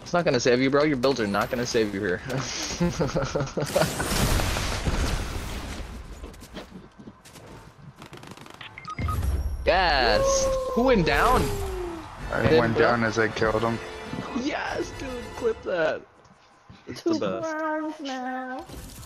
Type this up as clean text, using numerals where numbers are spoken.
It's not gonna save you, bro. Your builds are not gonna save you here. Yes! Who went down? I went down as I killed him. Yes, dude, clip that. It's the Two best. rounds now.